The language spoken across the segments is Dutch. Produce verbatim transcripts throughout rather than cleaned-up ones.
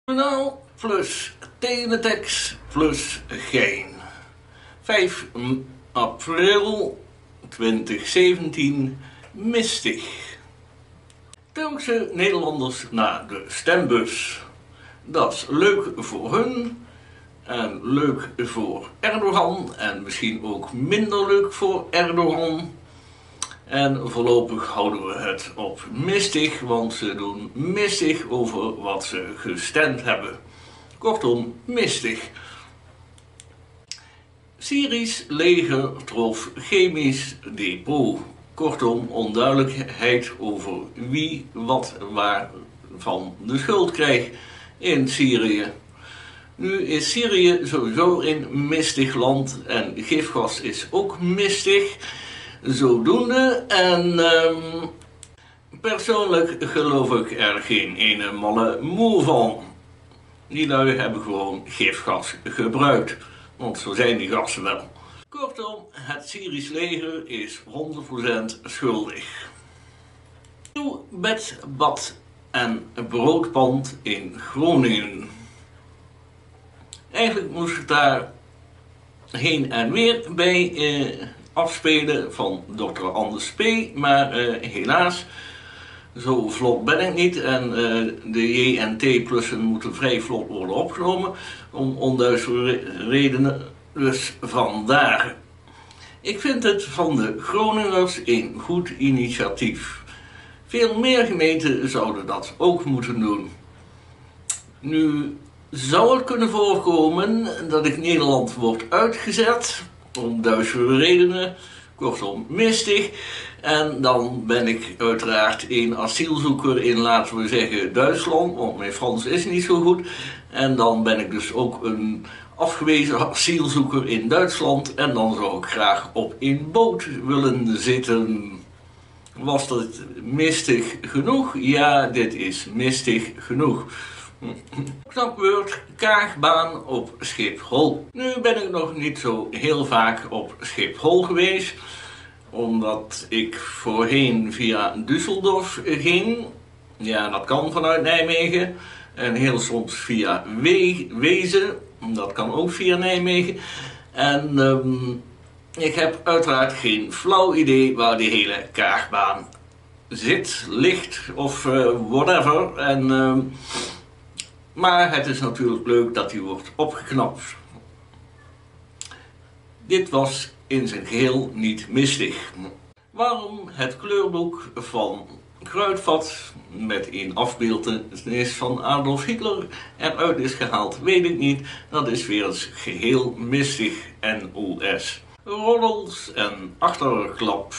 Journaal plus teletext plus gein. vijf april tweeduizend zeventien, mistig. Turkse Nederlanders naar de stembus. Dat is leuk voor hun en leuk voor Erdogan en misschien ook minder leuk voor Erdogan. En voorlopig houden we het op mistig, want ze doen mistig over wat ze gestemd hebben. Kortom, mistig. Syrisch leger trof chemisch depot. Kortom, onduidelijkheid over wie wat waar van de schuld krijgt in Syrië. Nu is Syrië sowieso een mistig land en gifgas is ook mistig. Zodoende en um, persoonlijk geloof ik er geen ene malle moe van. Die lui hebben gewoon gifgas gebruikt, want zo zijn die gassen wel. Kortom, het Syrisch leger is honderd procent schuldig. Nieuw bed, bad en broodpand in Groningen. Eigenlijk moest ik daar heen en weer bij eh, afspelen van dokter Anders P. Maar eh, helaas, zo vlot ben ik niet en uh, de J en T-plussen moeten vrij vlot worden opgenomen, om onduidelijke redenen, dus vandaar. Ik vind het van de Groningers een goed initiatief. Veel meer gemeenten zouden dat ook moeten doen. Nu zou het kunnen voorkomen dat ik Nederland wordt uitgezet, om duizenden redenen, kortom mistig. En dan ben ik uiteraard een asielzoeker in, laten we zeggen, Duitsland, want mijn Frans is niet zo goed. En dan ben ik dus ook een afgewezen asielzoeker in Duitsland en dan zou ik graag op een boot willen zitten. Was dat mistig genoeg? Ja, dit is mistig genoeg. Knapwoord, kaagbaan op Schiphol. Nu ben ik nog niet zo heel vaak op Schiphol geweest, omdat ik voorheen via Düsseldorf ging. Ja, dat kan vanuit Nijmegen. En heel soms via We Wezen, dat kan ook via Nijmegen. En um, ik heb uiteraard geen flauw idee waar die hele kaagbaan zit, ligt of uh, whatever. En, uh, maar het is natuurlijk leuk dat die wordt opgeknapt. Dit was in zijn geheel niet mistig. Waarom het kleurboek van Kruidvat met een afbeeldenis van Adolf Hitler eruit is gehaald, weet ik niet. Dat is weer eens geheel mistig N O S. Roddels en achterklap.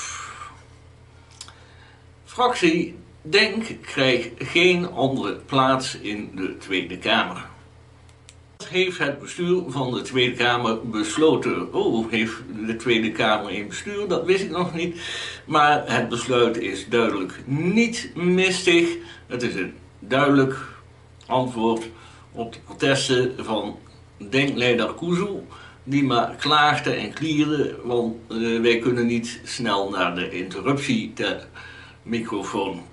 Fractie Denk krijgt geen andere plaats in de Tweede Kamer. Dat heeft het bestuur van de Tweede Kamer besloten. Oh, heeft de Tweede Kamer een bestuur? Dat wist ik nog niet. Maar het besluit is duidelijk niet mistig. Het is een duidelijk antwoord op de protesten van Denkleider Kuzu, die maar klaagde en klierde, want uh, wij kunnen niet snel naar de interruptie ter microfoon.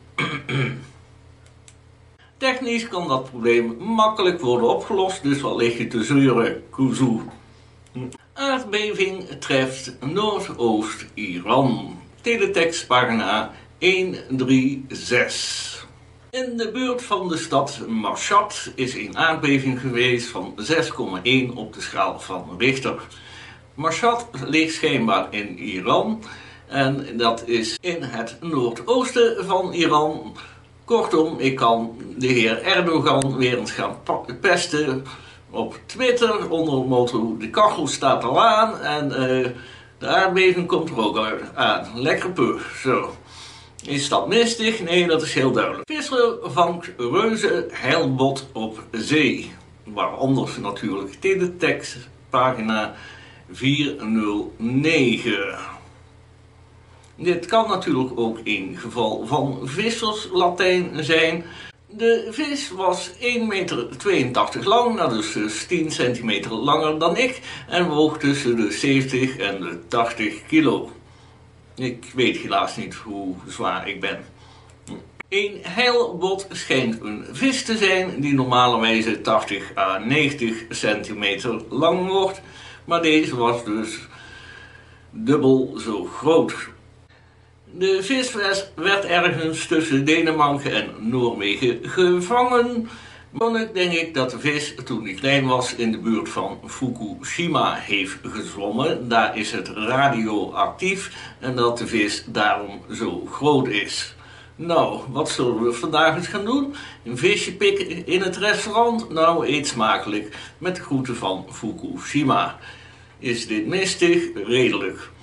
Technisch kan dat probleem makkelijk worden opgelost, dus wat lig je te zeuren, Kuzu. Aardbeving treft Noordoost-Iran. Teletext pagina honderdzestig. In de buurt van de stad Mashhad is een aardbeving geweest van zes komma één op de schaal van Richter. Mashhad ligt schijnbaar in Iran en dat is in het noordoosten van Iran. Kortom, ik kan de heer Erdogan weer eens gaan pesten op Twitter onder het motto: de kachel staat al aan en uh, de aardbeving komt er ook aan. Lekker puur. Zo. Is dat mistig? Nee, dat is heel duidelijk. Visser vangt reuze heilbot op zee. Waar anders natuurlijk teletext pagina vierhonderdnegen. Dit kan natuurlijk ook een geval van visserslatijn zijn. De vis was één meter tweeëntachtig lang, nou dus tien centimeter langer dan ik, en woog tussen de zeventig en de tachtig kilo. Ik weet helaas niet hoe zwaar ik ben. Een heilbot schijnt een vis te zijn die normalerwijze tachtig à negentig centimeter lang wordt, maar deze was dus dubbel zo groot. De visfles werd ergens tussen Denemarken en Noorwegen gevangen. Maar denk ik dat de vis, toen hij klein was, in de buurt van Fukushima heeft gezwommen. Daar is het radioactief en dat de vis daarom zo groot is. Nou, wat zullen we vandaag eens gaan doen? Een visje pikken in het restaurant? Nou, eet smakelijk. Met de groeten van Fukushima. Is dit mistig? Redelijk.